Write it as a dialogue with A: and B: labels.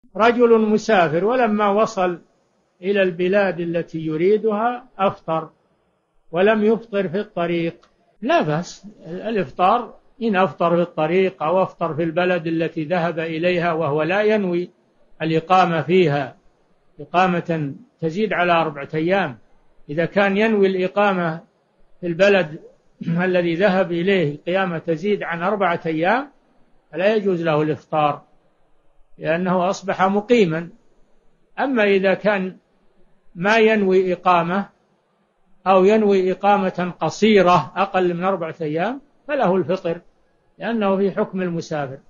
A: رجل مسافر ولما وصل إلى البلاد التي يريدها أفطر ولم يفطر في الطريق، لا بأس الإفطار إن أفطر في الطريق أو أفطر في البلد التي ذهب إليها وهو لا ينوي الإقامة فيها إقامة تزيد على 4 أيام. إذا كان ينوي الإقامة في البلد الذي ذهب إليه قيامة تزيد عن 4 أيام فلا يجوز له الإفطار لأنه أصبح مقيما. أما إذا كان ما ينوي إقامة أو ينوي إقامة قصيرة أقل من 4 أيام فله الفطر لأنه في حكم المسافر.